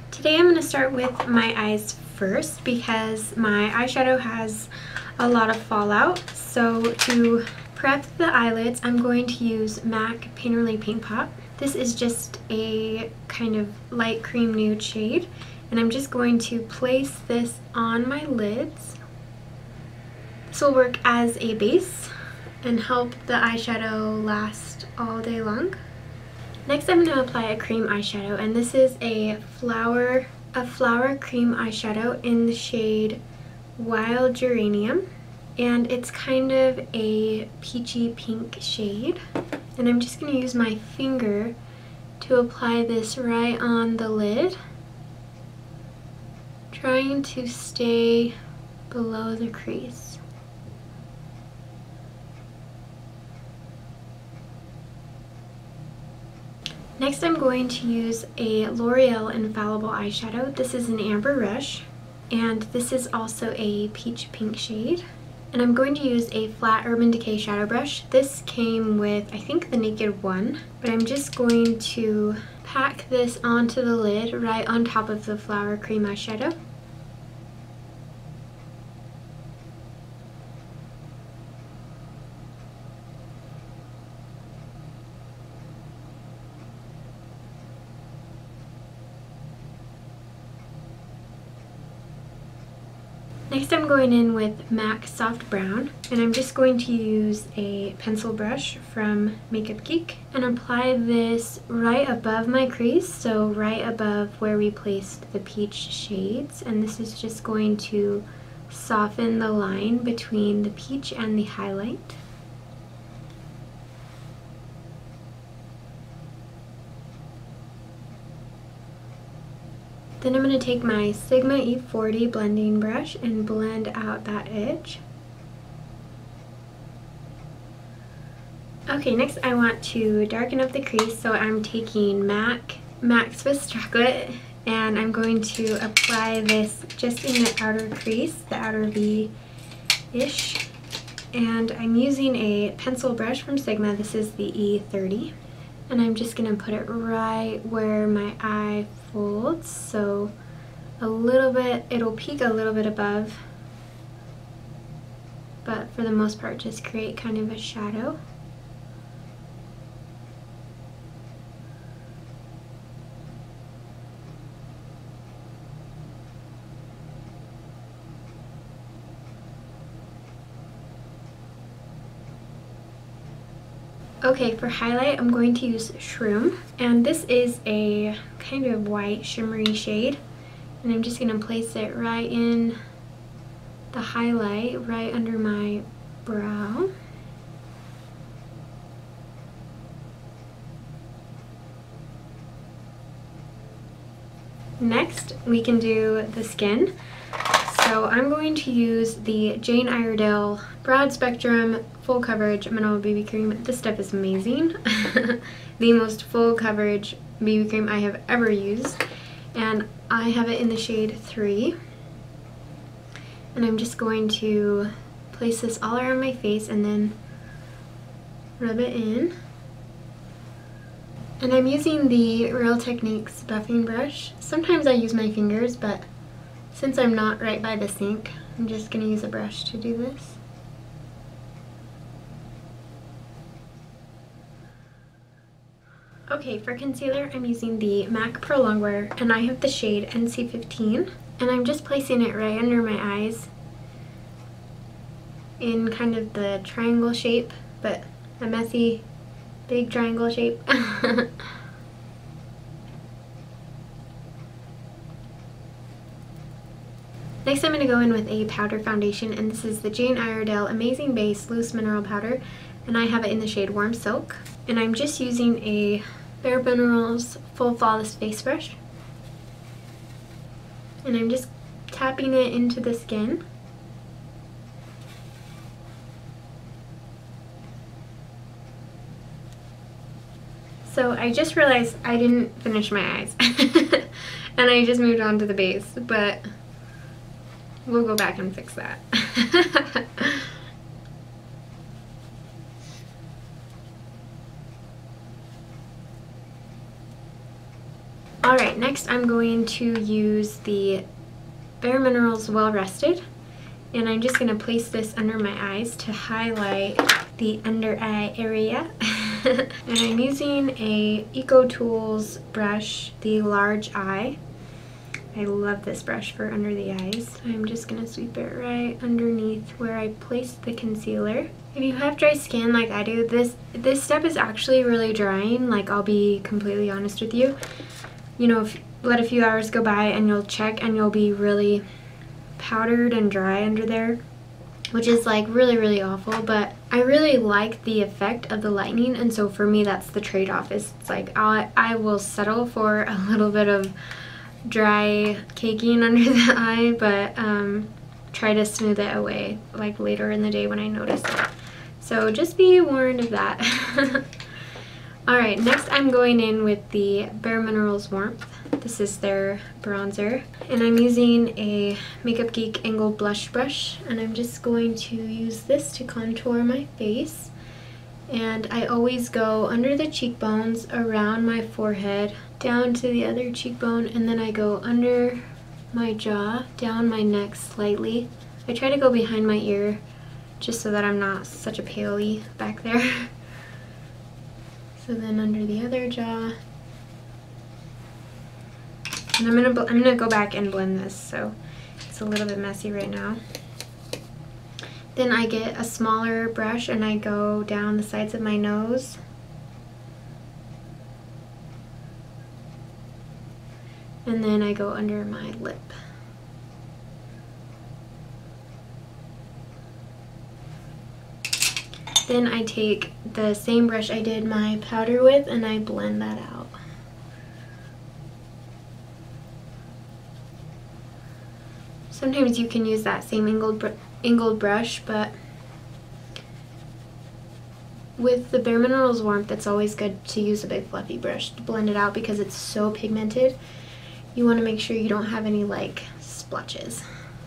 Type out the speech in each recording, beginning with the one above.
Today I'm going to start with my eyes first because my eyeshadow has a lot of fallout. So to prep the eyelids, I'm going to use MAC Painterly Paint Pot. This is just a kind of light cream nude shade, and I'm just going to place this on my lids. This will work as a base and help the eyeshadow last all day long. Next, I'm going to apply a cream eyeshadow, and this is a flower cream eyeshadow in the shade Wild Geranium, and it's kind of a peachy pink shade. And I'm just going to use my finger to apply this right on the lid, trying to stay below the crease. Next, I'm going to use a L'Oreal Infallible eyeshadow. This is an Amber Rush, and this is also a peach pink shade. And I'm going to use a flat Urban Decay shadow brush. This came with, I think, the Naked One, but I'm just going to pack this onto the lid right on top of the flower cream eyeshadow. Next, I'm going in with MAC Soft Brown, and I'm just going to use a pencil brush from Makeup Geek and apply this right above my crease, so right above where we placed the peach shades. And this is just going to soften the line between the peach and the highlight. Then I'm going to take my Sigma E40 blending brush and blend out that edge. Okay, next I want to darken up the crease, so I'm taking MAC Swiss Chocolate, and I'm going to apply this just in the outer crease, the outer V-ish. And I'm using a pencil brush from Sigma. This is the E30. And I'm just going to put it right where my eye folds, so a little bit, it'll peak a little bit above, but for the most part just create kind of a shadow. Okay, for highlight, I'm going to use Shroom, and this is a kind of white shimmery shade, and I'm just going to place it right in the highlight, right under my brow. Next, we can do the skin. So I'm going to use the Jane Iredale Broad Spectrum Full Coverage Mineral BB Cream. This stuff is amazing. The most full coverage BB cream I have ever used. And I have it in the shade 3. And I'm just going to place this all around my face and then rub it in. And I'm using the Real Techniques buffing brush. Sometimes I use my fingers, but since I'm not right by the sink, I'm just going to use a brush to do this. Okay, for concealer, I'm using the MAC Pro Longwear, and I have the shade NC15, and I'm just placing it right under my eyes in kind of the triangle shape, but a messy, big triangle shape. Next, I'm going to go in with a powder foundation, and this is the Jane Iredale Amazing Base Loose Mineral Powder, and I have it in the shade Warm Silk. And I'm just using a Bare Minerals Full Flawless Face Brush, and I'm just tapping it into the skin. So I just realized I didn't finish my eyes, and I just moved on to the base, but we'll go back and fix that. Alright, next I'm going to use the Bare Minerals Well Rested, and I'm just going to place this under my eyes to highlight the under eye area. And I'm using a EcoTools brush, the large eye. I love this brush for under the eyes. I'm just going to sweep it right underneath where I placed the concealer. If you have dry skin like I do, this step is actually really drying, like I'll be completely honest with you. You know, let a few hours go by and you'll check and you'll be really powdered and dry under there, which is like really awful, but I really like the effect of the lightening, and so for me that's the trade-off. It's like I will settle for a little bit of dry caking under the eye, but try to smooth it away like later in the day when I notice it. So just be warned of that. Alright, next I'm going in with the Bare Minerals Warmth. This is their bronzer, and I'm using a Makeup Geek angled blush brush, and I'm just going to use this to contour my face. And I always go under the cheekbones, around my forehead, down to the other cheekbone, and then I go under my jaw, down my neck slightly. I try to go behind my ear just so that I'm not such a paley back there. So then under the other jaw. And I'm gonna go back and blend this, so it's a little bit messy right now. Then I get a smaller brush and I go down the sides of my nose. And then I go under my lip. Then I take the same brush I did my powder with and I blend that out. Sometimes you can use that same angled brush, but with the Bare Minerals Warmth, it's always good to use a big fluffy brush to blend it out because it's so pigmented. You want to make sure you don't have any like splotches.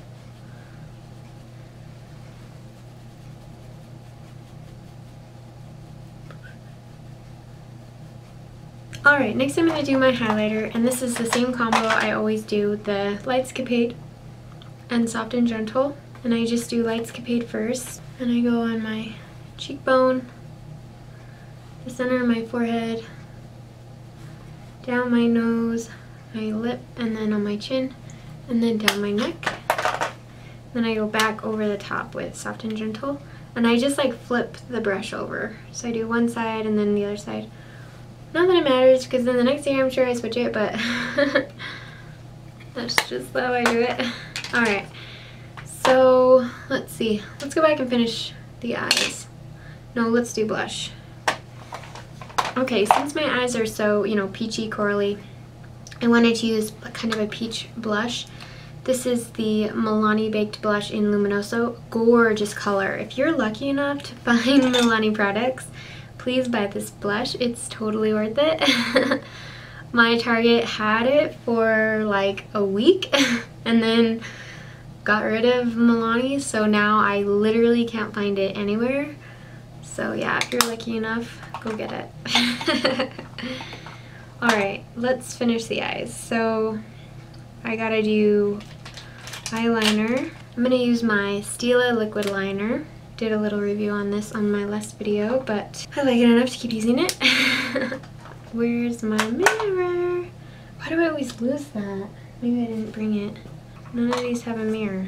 Alright, next I'm going to do my highlighter, and this is the same combo I always do, the Lightscapade and Soft and Gentle. And I just do Lightscapade first, and I go on my cheekbone, the center of my forehead, down my nose, my lip, and then on my chin, and then down my neck. Then I go back over the top with Soft and Gentle, and I just like flip the brush over. So I do one side and then the other side. Not that it matters, because then the next day I'm sure I switch it, but that's just how I do it. Alright, so let's see. Let's go back and finish the eyes. No, let's do blush. Okay, since my eyes are so, you know, peachy, corally, I wanted to use kind of a peach blush. This is the Milani Baked Blush in Luminoso. Gorgeous color. If you're lucky enough to find Milani products, please buy this blush. It's totally worth it. My Target had it for like a week and then got rid of Milani, so now I literally can't find it anywhere. So yeah, if you're lucky enough, go get it. Alright, let's finish the eyes. So I gotta do eyeliner. I'm gonna use my Stila liquid liner. Did a little review on this on my last video, but I like it enough to keep using it. Where's my mirror? Why do I always lose that? Maybe I didn't bring it. None of these have a mirror.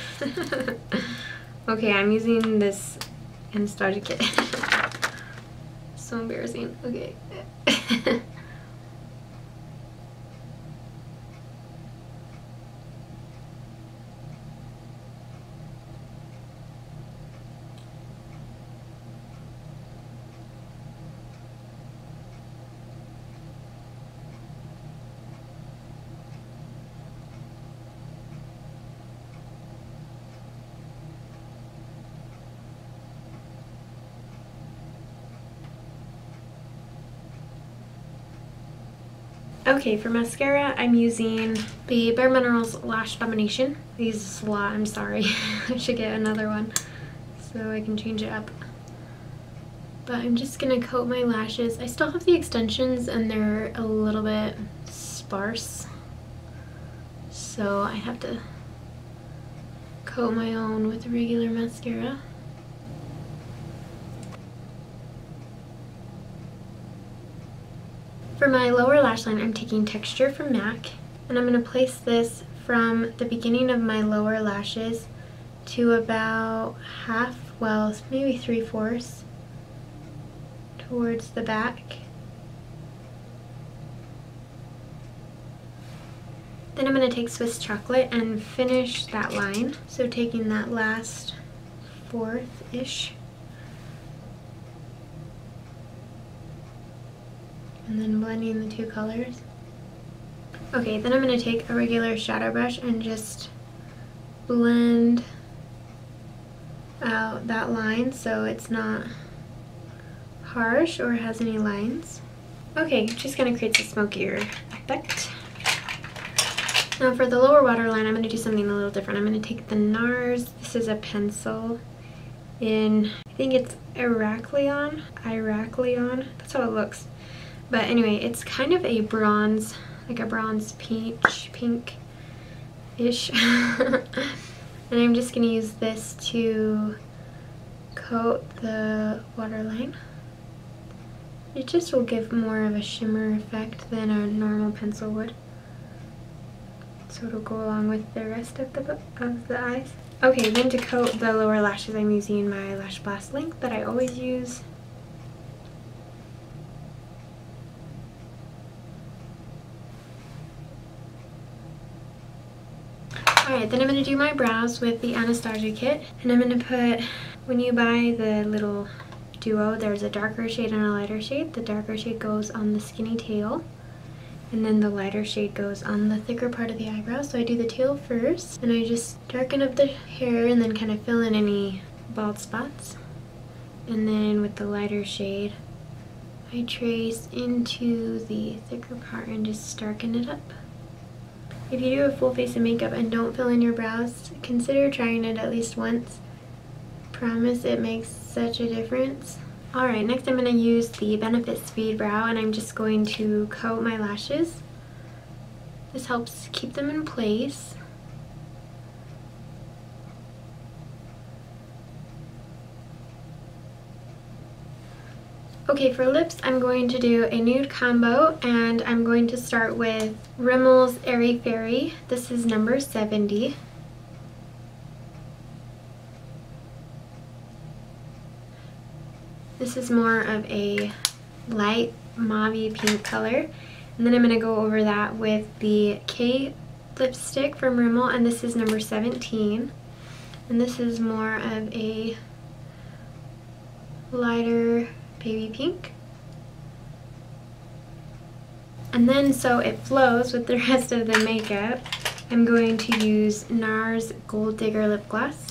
Okay, I'm using this Anastasia kit. So embarrassing. Okay. Okay, for mascara, I'm using the Bare Minerals Lash Domination. I use this a lot, I'm sorry. I should get another one so I can change it up. But I'm just gonna coat my lashes. I still have the extensions and they're a little bit sparse, so I have to coat my own with regular mascara. For my lower lash line, I'm taking Texture from MAC, and I'm going to place this from the beginning of my lower lashes to about half, well, maybe 3/4 towards the back. Then I'm going to take Swiss Chocolate and finish that line. So taking that last fourth-ish. And then blending the two colors. Okay, then I'm going to take a regular shadow brush and just blend out that line so it's not harsh or has any lines. Okay, just kind of creates a smokier effect. Now for the lower waterline, I'm going to do something a little different. I'm going to take the NARS, this is a pencil in, I think it's Iraklion, that's how it looks. But anyway, it's kind of a bronze, like a bronze pink-ish. And I'm just going to use this to coat the waterline. It just will give more of a shimmer effect than a normal pencil would. So it'll go along with the rest of the eyes. Okay, then to coat the lower lashes, I'm using my Lash Blast Link that I always use. Alright, then I'm going to do my brows with the Anastasia kit. And I'm going to put, when you buy the little duo, there's a darker shade and a lighter shade. The darker shade goes on the skinny tail, and then the lighter shade goes on the thicker part of the eyebrow. So I do the tail first, and I just darken up the hair and then kind of fill in any bald spots. And then with the lighter shade, I trace into the thicker part and just darken it up. If you do a full face of makeup and don't fill in your brows, consider trying it at least once. Promise it makes such a difference. Alright, next I'm going to use the Benefit Speed Brow, and I'm just going to coat my lashes. This helps keep them in place. Okay, for lips, I'm going to do a nude combo, and I'm going to start with Rimmel's Airy Fairy. This is number 70. This is more of a light mauve pink color. And then I'm going to go over that with the K lipstick from Rimmel, and this is number 17. And this is more of a lighter baby pink. And then so it flows with the rest of the makeup, I'm going to use NARS Gold Digger Lip Gloss.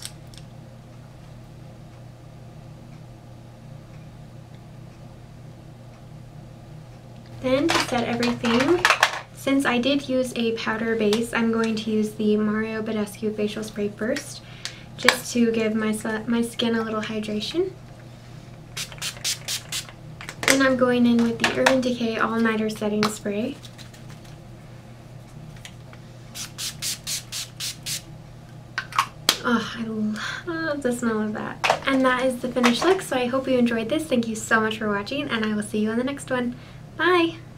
Then to set everything, since I did use a powder base, I'm going to use the Mario Badescu Facial Spray first, just to give my skin a little hydration. Then I'm going in with the Urban Decay All Nighter Setting Spray. Oh, I love the smell of that. And that is the finished look, so I hope you enjoyed this. Thank you so much for watching, and I will see you on the next one. Bye!